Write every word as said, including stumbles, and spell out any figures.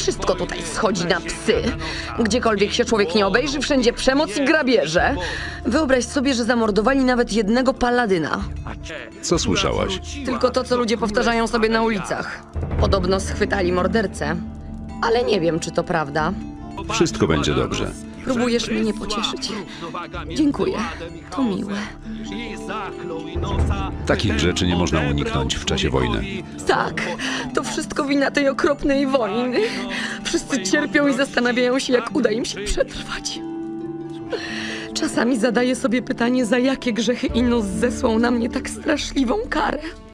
Wszystko tutaj schodzi na psy. Gdziekolwiek się człowiek nie obejrzy, wszędzie przemoc i grabieże. Wyobraź sobie, że zamordowali nawet jednego paladyna. Co słyszałaś? Tylko to, co ludzie powtarzają sobie na ulicach. Podobno schwytali mordercę. Ale nie wiem, czy to prawda. Wszystko będzie dobrze. Próbujesz mnie pocieszyć. Dziękuję. To miłe. Takich rzeczy nie można uniknąć w czasie wojny. Tak, to wszystko wina tej okropnej wojny. Wszyscy cierpią i zastanawiają się, jak uda im się przetrwać. Czasami zadaję sobie pytanie, za jakie grzechy Inos zesłał na mnie tak straszliwą karę.